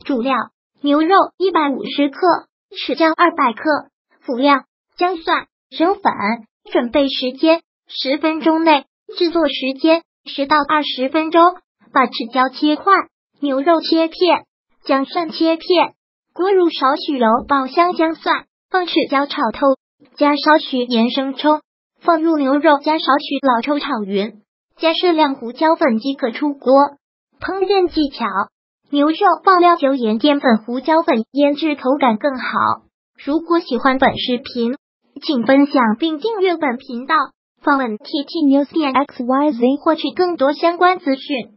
主料：牛肉150克，豉椒200克，辅料：姜蒜、生粉。准备时间10分钟内，制作时间10到20分钟。把豉椒切块，牛肉切片，姜蒜切片。锅入少许油爆香姜蒜，放豉椒炒透，加少许盐生抽，放入牛肉，加少许老抽炒匀，加适量胡椒粉即可出锅。烹饪技巧：牛肉爆料油盐淀粉胡椒粉腌制口感更好。如果喜欢本视频，请分享并订阅本频道，访问 ttnews.xyz 获取更多相关资讯。